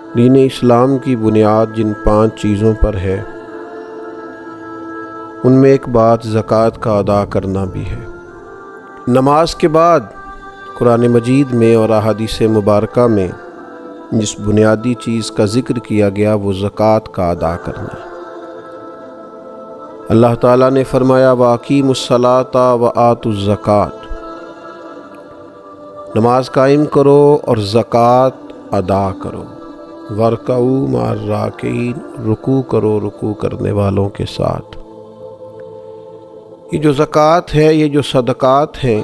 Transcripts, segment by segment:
دین اسلام کی بنیاد جن 5 چیزوں پر ہے ان میں ایک بات زکوٰۃ کا ادا کرنا بھی ہے۔ نماز کے بعد قرآن مجید میں اور احادیث مبارکہ میں جس بنیادی چیز کا ذکر کیا گیا وہ زکوٰۃ کا ادا کرنا ہے۔ اللہ تعالیٰ نے فرمایا وَأَقِیمُوا الصَّلَاةَ وَآتُوا الزَّکَاةَ، نماز قائم کرو اور زکوٰۃ ادا کرو۔ وَارْكَعُوا مَعَ الرَّاكِعِينَ، رکوع کرو رکوع کرنے والوں کے ساتھ۔ یہ جو زکوٰۃ ہے، یہ جو صدقات ہیں،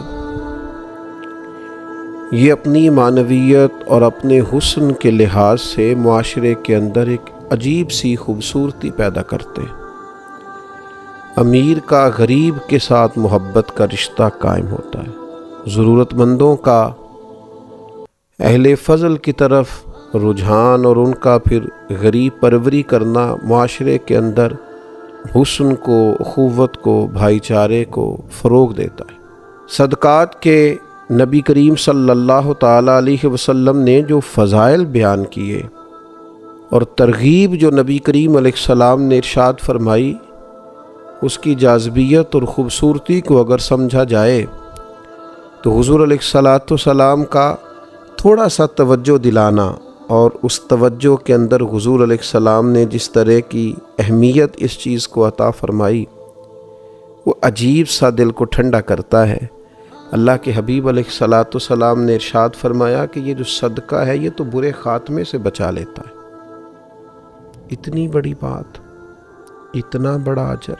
یہ اپنی معنویت اور اپنے حسن کے لحاظ سے معاشرے کے اندر ایک عجیب سی خوبصورتی پیدا کرتے ہیں۔ امیر کا غریب کے ساتھ محبت کا رشتہ قائم ہوتا ہے، ضرورت مندوں کا اہل فضل کی طرف رجحان اور ان کا پھر غریب پروری کرنا معاشرے کے اندر حسن کو، اخوت کو، بھائی چارے کو فروغ دیتا ہے۔ صدقات کے نبی کریم صلی اللہ تعالیٰ علیہ وسلم نے جو فضائل بیان کیے اور ترغیب جو نبی کریم علیہ السلام نے ارشاد فرمائی، اس کی جاذبیت اور خوبصورتی کو اگر سمجھا جائے تو حضور علیہ السلام کا تھوڑا سا توجہ دلانا اور اس توجہ کے اندر حضور علیہ السلام نے جس طرح کی اہمیت اس چیز کو عطا فرمائی وہ عجیب سا دل کو ٹھنڈا کرتا ہے۔ اللہ کے حبیب علیہ السلام نے ارشاد فرمایا کہ یہ جو صدقہ ہے یہ تو برے خاتمے سے بچا لیتا ہے۔ اتنی بڑی بات، اتنا بڑا اجر،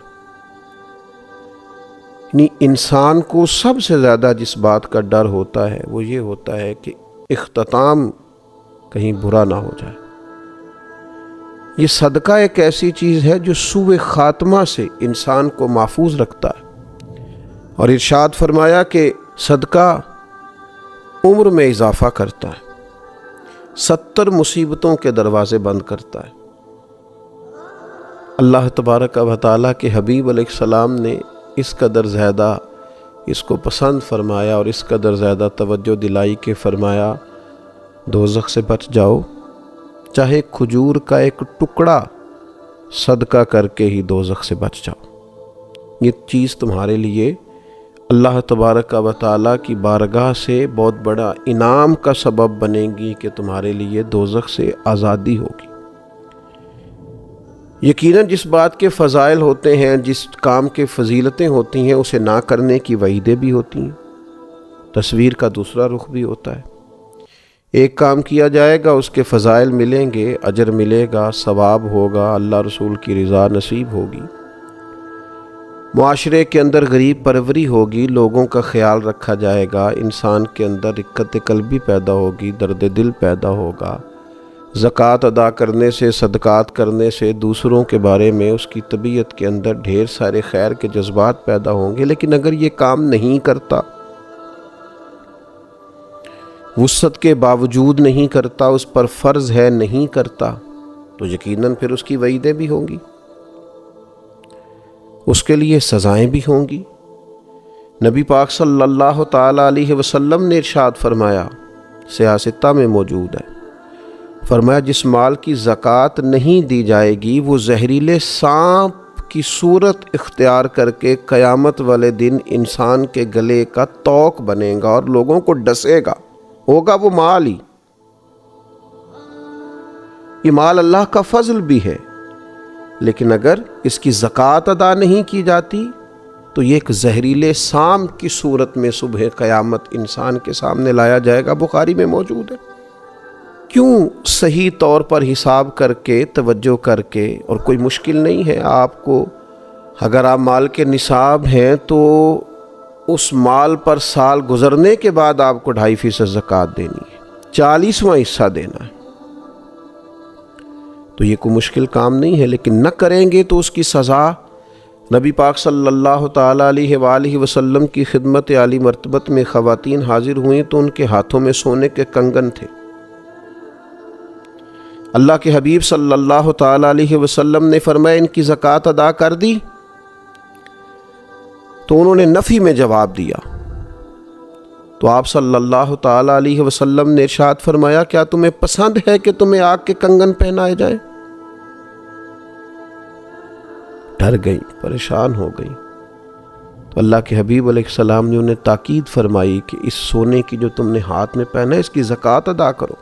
یعنی انسان کو سب سے زیادہ جس بات کا ڈر ہوتا ہے وہ یہ ہوتا ہے کہ اختتام کہیں برا نہ ہو جائے۔ یہ صدقہ ایک ایسی چیز ہے جو سوء خاتمہ سے انسان کو محفوظ رکھتا ہے، اور ارشاد فرمایا کہ صدقہ عمر میں اضافہ کرتا ہے، 70 مصیبتوں کے دروازے بند کرتا ہے۔ اللہ تبارک و تعالیٰ کے حبیب علیہ السلام نے اس قدر زیادہ اس کو پسند فرمایا اور اس قدر زیادہ توجہ دلائی کہ فرمایا دوزخ سے بچ جاؤ، چاہے کھجور کا ایک ٹکڑا صدقہ کر کے ہی دوزخ سے بچ جاؤ۔ یہ چیز تمہارے لیے اللہ تبارک و تعالیٰ کی بارگاہ سے بہت بڑا انعام کا سبب بنے گی کہ تمہارے لیے دوزخ سے آزادی ہوگی۔ یقیناً جس بات کے فضائل ہوتے ہیں، جس کام کے فضیلتیں ہوتی ہیں، اسے نہ کرنے کی وعیدیں بھی ہوتی ہیں۔ تصویر کا دوسرا رخ بھی ہوتا ہے، ایک کام کیا جائے گا، اس کے فضائل ملیں گے، اجر ملے گا، ثواب ہوگا، اللہ رسول کی رضا نصیب ہوگی، معاشرے کے اندر غریب پروری ہوگی، لوگوں کا خیال رکھا جائے گا، انسان کے اندر رقت قلبی پیدا ہوگی، درد دل پیدا ہوگا۔ زکوٰۃ ادا کرنے سے، صدقات کرنے سے دوسروں کے بارے میں اس کی طبیعت کے اندر ڈھیر سارے خیر کے جذبات پیدا ہوں گے۔ لیکن اگر یہ کام نہیں کرتا، وسعت کے باوجود نہیں کرتا، اس پر فرض ہے نہیں کرتا، تو یقیناً پھر اس کی وعیدیں بھی ہوں گی، اس کے لیے سزائیں بھی ہوں گی۔ نبی پاک صلی اللہ تعالیٰ علیہ وسلم نے ارشاد فرمایا، سیاستہ میں موجود ہے، فرمایا جس مال کی زکوٰۃ نہیں دی جائے گی وہ زہریلے سانپ کی صورت اختیار کر کے قیامت والے دن انسان کے گلے کا توق بنے گا اور لوگوں کو ڈسے گا، ہوگا وہ مال ہی۔ یہ مال اللہ کا فضل بھی ہے، لیکن اگر اس کی زکوٰۃ ادا نہیں کی جاتی تو یہ ایک زہریلے سانپ کی صورت میں صبح قیامت انسان کے سامنے لایا جائے گا۔ بخاری میں موجود ہے۔ کیوں صحیح طور پر حساب کر کے، توجہ کر کے، اور کوئی مشکل نہیں ہے آپ کو، اگر آپ مال کے نصاب ہیں تو اس مال پر سال گزرنے کے بعد آپ کو 2.5% زکوٰۃ دینی ہے، 40واں حصہ دینا ہے، تو یہ کوئی مشکل کام نہیں ہے۔ لیکن نہ کریں گے تو اس کی سزا، نبی پاک صلی اللہ تعالیٰ علیہ وآلہ وسلم کی خدمت عالی مرتبت میں خواتین حاضر ہوئیں تو ان کے ہاتھوں میں سونے کے کنگن تھے۔ اللہ کے حبیب صلی اللہ تعالیٰ علیہ وسلم نے فرمایا ان کی زکوٰۃ ادا کر دی؟ تو انہوں نے نفی میں جواب دیا، تو آپ صلی اللہ تعالیٰ علیہ وسلم نے ارشاد فرمایا کیا تمہیں پسند ہے کہ تمہیں آگ کے کنگن پہنائے جائیں؟ ڈر گئی، پریشان ہو گئی۔ تو اللہ کے حبیب علیہ السلام نے انہیں تاکید فرمائی کہ اس سونے کی جو تم نے ہاتھ میں پہنا ہے اس کی زکوٰۃ ادا کرو۔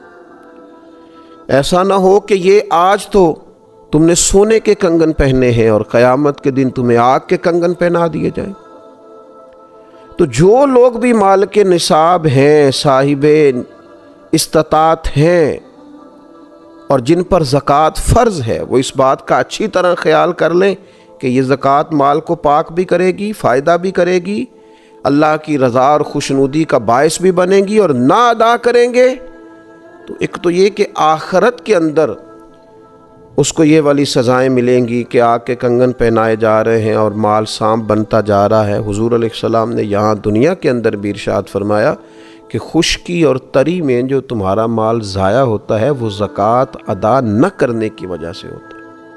ایسا نہ ہو کہ یہ آج تو تم نے سونے کے کنگن پہنے ہیں اور قیامت کے دن تمہیں آگ کے کنگن پہنا دیے جائیں۔ تو جو لوگ بھی مال کے نصاب ہیں، صاحب استطاعت ہیں اور جن پر زکوٰۃ فرض ہے، وہ اس بات کا اچھی طرح خیال کر لیں کہ یہ زکوٰۃ مال کو پاک بھی کرے گی، فائدہ بھی کرے گی، اللہ کی رضا اور خوشنودی کا باعث بھی بنے گی، اور نہ ادا کریں گے تو ایک تو یہ کہ آخرت کے اندر اس کو یہ والی سزائیں ملیں گی کہ آگ کے کنگن پہنائے جا رہے ہیں اور مال سانپ بنتا جا رہا ہے۔ حضور علیہ السلام نے یہاں دنیا کے اندر بھی ارشاد فرمایا کہ خشکی اور تری میں جو تمہارا مال ضائع ہوتا ہے وہ زکوٰۃ ادا نہ کرنے کی وجہ سے ہوتا ہے۔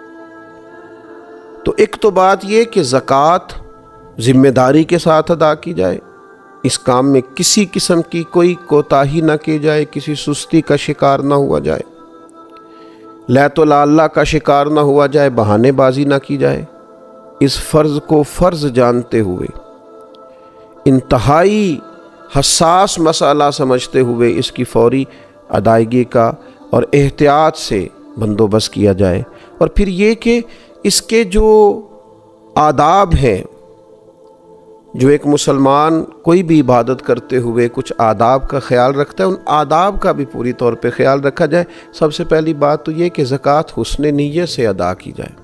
تو ایک تو بات یہ کہ زکوٰۃ ذمہ داری کے ساتھ ادا کی جائے، اس کام میں کسی قسم کی کوئی کوتاہی نہ کی جائے، کسی سستی کا شکار نہ ہوا جائے، لیت و لاللہ کا شکار نہ ہوا جائے، بہانے بازی نہ کی جائے۔ اس فرض کو فرض جانتے ہوئے، انتہائی حساس مسئلہ سمجھتے ہوئے اس کی فوری ادائیگی کا اور احتیاط سے بندوبست کیا جائے۔ اور پھر یہ کہ اس کے جو آداب ہیں، جو ایک مسلمان کوئی بھی عبادت کرتے ہوئے کچھ آداب کا خیال رکھتا ہے، ان آداب کا بھی پوری طور پہ خیال رکھا جائے۔ سب سے پہلی بات تو یہ کہ زکوٰۃ حسن نیت سے ادا کی جائے۔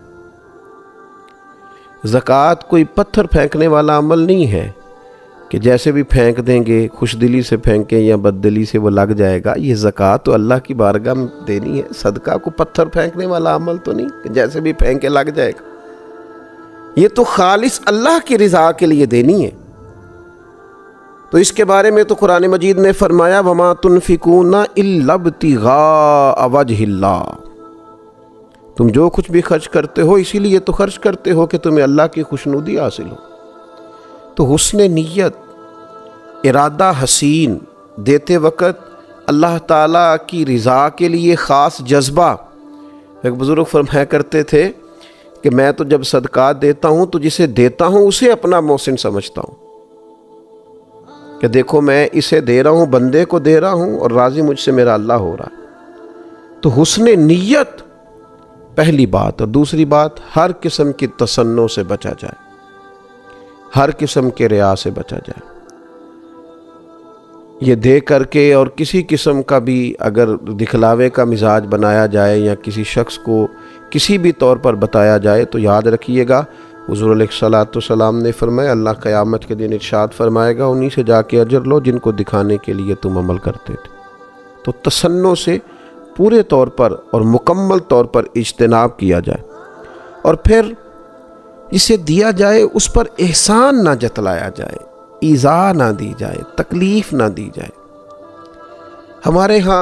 زکوٰۃ کوئی پتھر پھینکنے والا عمل نہیں ہے کہ جیسے بھی پھینک دیں گے، خوش دلی سے پھینکیں یا بد دلی سے وہ لگ جائے گا۔ یہ زکوٰۃ تو اللہ کی بارگاہ میں دینی ہے، صدقہ کو پتھر پھینکنے والا عمل تو نہیں کہ جیسے بھی پھینکے لگ جائے گا۔ یہ تو خالص اللہ کی رضا کے لیے دینی ہے۔ تو اس کے بارے میں تو قرآن مجید نے فرمایا وَمَا تُنْفِقُونَ إِلَّا ابْتِغَاءَ وَجْهِ اللَّهِ، تم جو کچھ بھی خرچ کرتے ہو اسی لیے تو خرچ کرتے ہو کہ تمہیں اللہ کی خوشنودی حاصل ہو۔ تو حسن نیت، ارادہ حسین، دیتے وقت اللہ تعالیٰ کی رضا کے لیے خاص جذبہ۔ ایک بزرگ فرمایا کرتے تھے کہ میں تو جب صدقات دیتا ہوں تو جسے دیتا ہوں اسے اپنا محسن سمجھتا ہوں کہ دیکھو میں اسے دے رہا ہوں، بندے کو دے رہا ہوں اور راضی مجھ سے میرا اللہ ہو رہا ہے۔ تو حسن نیت پہلی بات، اور دوسری بات ہر قسم کی تصنع سے بچا جائے، ہر قسم کے ریا سے بچا جائے۔ یہ دے کر کے اور کسی قسم کا بھی اگر دکھلاوے کا مزاج بنایا جائے یا کسی شخص کو کسی بھی طور پر بتایا جائے تو یاد رکھیے گا حضور علیہ السلام نے فرمایا اللہ قیامت کے دن ارشاد فرمائے گا انہی سے جا کے اجر لو جن کو دکھانے کے لیے تم عمل کرتے تھے۔ تو تصنع سے پورے طور پر اور مکمل طور پر اجتناب کیا جائے، اور پھر جسے دیا جائے اس پر احسان نہ جتلایا جائے، ایذا نہ دی جائے، تکلیف نہ دی جائے۔ ہمارے ہاں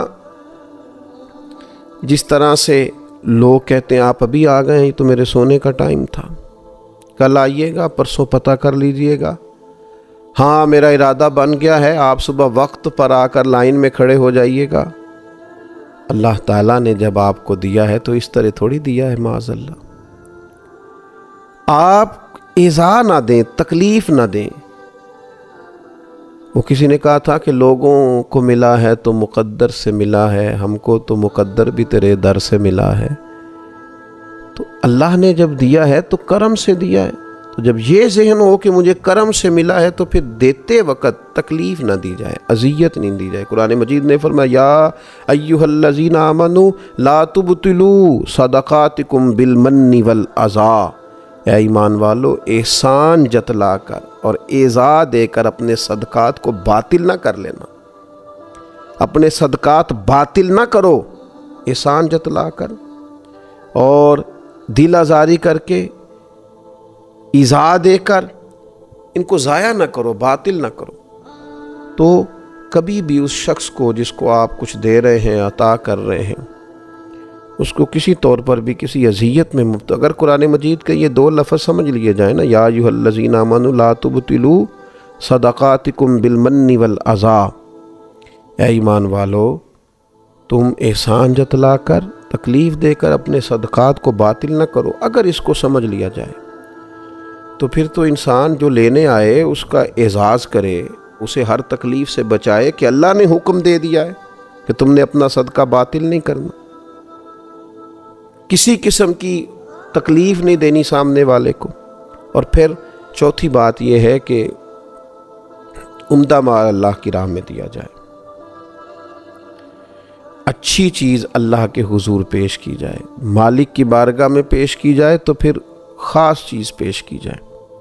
جس طرح سے لوگ کہتے ہیں آپ ابھی آ گئے ہیں، تو میرے سونے کا ٹائم تھا، کل آئیے گا، پرسوں پتہ کر لیجئے گا، ہاں میرا ارادہ بن گیا ہے، آپ صبح وقت پر آ کر لائن میں کھڑے ہو جائیے گا۔ اللہ تعالیٰ نے جب آپ کو دیا ہے تو اس طرح تھوڑی دیا ہے، معاذ اللہ۔ آپ ایذا نہ دیں، تکلیف نہ دیں۔ وہ کسی نے کہا تھا کہ لوگوں کو ملا ہے تو مقدر سے ملا ہے، ہم کو تو مقدر بھی تیرے در سے ملا ہے۔ تو اللہ نے جب دیا ہے تو کرم سے دیا ہے، تو جب یہ ذہن ہو کہ مجھے کرم سے ملا ہے تو پھر دیتے وقت تکلیف نہ دی جائے، اذیت نہیں دی جائے۔ قرآن مجید نے فرمایا یا ایھا الذین آمنوا لا تبطلوا صدقاتکم بالمن والعطا، اے ایمان والو احسان جتلا کر اور ایذا دے کر اپنے صدقات کو باطل نہ کر لینا، اپنے صدقات باطل نہ کرو، احسان جتلا کر اور دل آزاری کر کے ایذا دے کر ان کو ضائع نہ کرو، باطل نہ کرو۔ تو کبھی بھی اس شخص کو جس کو آپ کچھ دے رہے ہیں، عطا کر رہے ہیں، اس کو کسی طور پر بھی کسی اذیت میں مبتلا، اگر قرآن مجید کے یہ دو لفظ سمجھ لیے جائیں نا، یا ایھا الذین آمنوا لا تبطلوا सदक़ातिकुम बिलमन्नि वल अज़ा। ऐ ईमान वालो, तुम एहसान जतला कर, तकलीफ़ देकर अपने सदक़ात को बातिल न करो। अगर इसको समझ लिया जाए तो फिर तो इंसान जो लेने आए उसका एजाज़ करे, उसे हर तकलीफ़ से बचाए कि अल्लाह ने हुक्म दे दिया है कि तुमने अपना सदका बातिल नहीं करना। किसी किस्म की तकलीफ़ नहीं देनी सामने वाले को। और फिर चौथी बात यह है कि उम्दा माल अल्लाह की राह में दिया जाए, अच्छी चीज़ अल्लाह के हुजूर पेश की जाए, मालिक की बारगाह में पेश की जाए तो फिर ख़ास चीज़ पेश की जाए।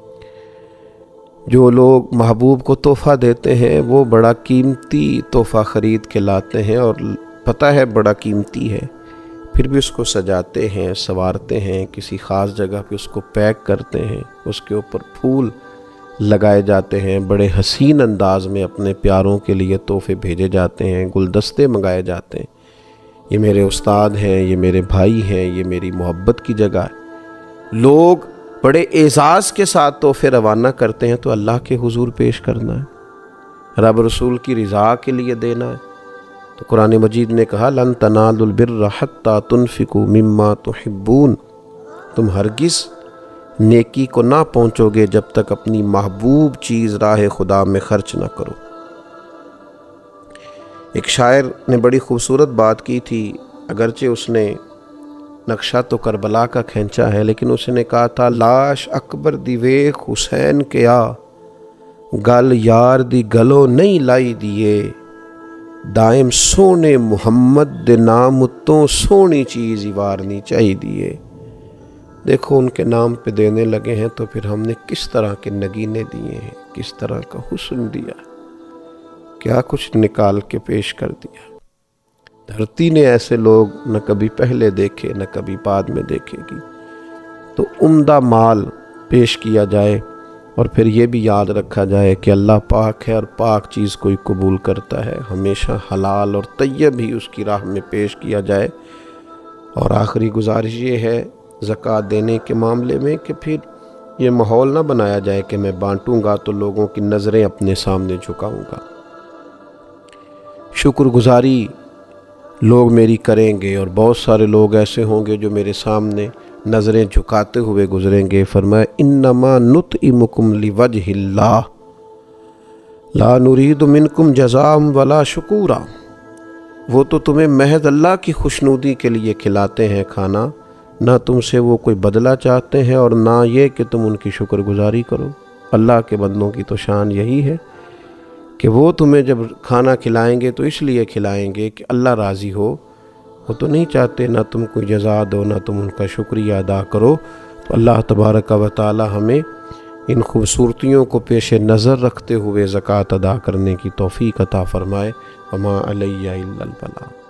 जो लोग महबूब को तोहफ़ा देते हैं वो बड़ा कीमती तोहफ़ा ख़रीद के लाते हैं और पता है बड़ा कीमती है, फिर भी उसको सजाते हैं, संवारते हैं, किसी ख़ास जगह पे उसको पैक करते हैं, उसके ऊपर फूल लगाए जाते हैं, बड़े हसीन अंदाज में अपने प्यारों के लिए तोहफ़े भेजे जाते हैं, गुलदस्ते मंगाए जाते हैं। ये मेरे उस्ताद हैं, ये मेरे भाई हैं, ये मेरी मोहब्बत की जगह है। लोग बड़े एजाज़ के साथ तोहफ़े रवाना करते हैं तो अल्लाह के हुजूर पेश करना है, रब रसूल की रज़ा के लिए देना है। तो कुरान मजीद ने कहा लन तनालुल बिर्र हत्ता तुनफिकू मिम्मा तुहिब्बून, तुम हरगिज़ नेकी को ना पहुँचोगे जब तक अपनी महबूब चीज़ राह खुदा में खर्च ना करो। एक शायर ने बड़ी खूबसूरत बात की थी, अगरचे उसने नक्शा तो करबला का खींचा है, लेकिन उसने कहा था लाश अकबर दी वेख हुसैन के आ, गल यार दी गलो नहीं लाई दिए, दायम सोने मुहम्मद दे नाम उत्तों सोनी चीज़ वारनी चाहिए दिए। देखो उनके नाम पे देने लगे हैं तो फिर हमने किस तरह के नगीने दिए हैं, किस तरह का हुस्न दिया, क्या कुछ निकाल के पेश कर दिया। धरती ने ऐसे लोग न कभी पहले देखे न कभी बाद में देखेगी। तो उम्दा माल पेश किया जाए और फिर ये भी याद रखा जाए कि अल्लाह पाक है और पाक चीज़ कोई कबूल करता है। हमेशा हलाल और तय्यब ही उसकी राह में पेश किया जाए। और आखिरी गुजारिश ये है ज़कात देने के मामले में कि फिर ये माहौल ना बनाया जाए कि मैं बांटूंगा तो लोगों की नज़रें अपने सामने झुकाऊंगा। शुक्रगुजारी लोग मेरी करेंगे और बहुत सारे लोग ऐसे होंगे जो मेरे सामने नज़रें झुकाते हुए गुजरेंगे। फरमाया इन्नमा नुतइमुकुम लिवजहिल्लाह ला नुरीदु मिनकुम जज़ाअम वला शुकूरा। वो तो तुम्हें महज अल्लाह की खुशनुदी के लिए खिलाते हैं खाना, ना तुमसे वो कोई बदला चाहते हैं और ना ये कि तुम उनकी शुक्रगुजारी करो। अल्लाह के बंदों की तो शान यही है कि वो तुम्हें जब खाना खिलाएंगे तो इसलिए खिलाएंगे कि अल्लाह राज़ी हो। वो तो नहीं चाहते ना तुम कोई जज़ा दो ना तुम उनका शुक्रिया अदा करो। तो अल्लाह तबारक व तआला हमें इन खूबसूरतियों को पेश नज़र रखते हुए ज़कात अदा करने की तौफ़ीक़ अता फ़रमाए। वमा अलैया इल्लल बलाग।